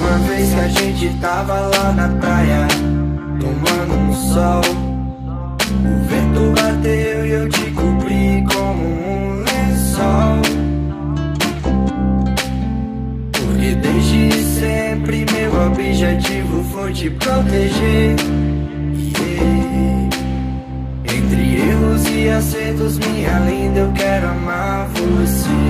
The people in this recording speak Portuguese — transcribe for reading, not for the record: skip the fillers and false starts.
Uma vez que a gente tava lá na praia, tomando um sol, o vento bateu e eu te cobri como um lençol. Porque desde sempre meu objetivo foi te proteger. Entre erros e acertos, minha linda, eu quero amar você.